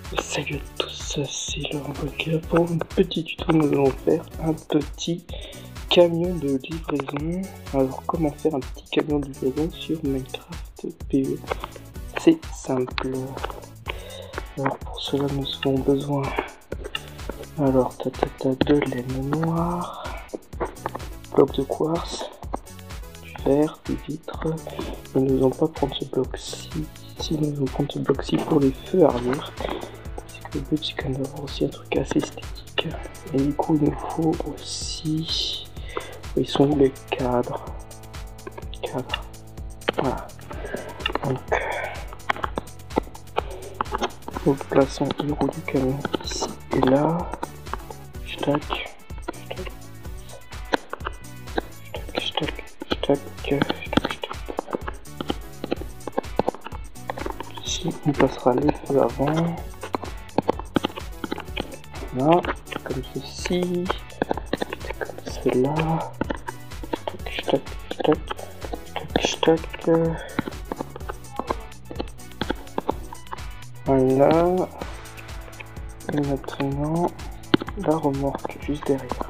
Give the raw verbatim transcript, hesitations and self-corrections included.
Salut à tous, c'est Laurent Volca. Pour un petit tuto, nous allons faire un petit camion de livraison. Alors, comment faire un petit camion de livraison sur Minecraft P E? C'est simple. Alors, pour cela, nous avons besoin alors tatata, de laine noire, bloc de quartz, du verre, des vitres. Nous n'allons pas prendre ce bloc-ci. Si nous allons prendre ce bloc-ci pour les feux arrière. Le but c'est quand même d'avoir aussi un truc assez esthétique. Et du coup il nous faut aussi... Ils sont où les cadres? Cadres. Voilà. Donc nous plaçons le roue du camion ici et là. Tac. Tac. Tac. Tac. Ici on placera les feux avant. Là, comme ceci, comme cela, tac, tac, tac, tac, tac, voilà, et maintenant, la remorque juste derrière.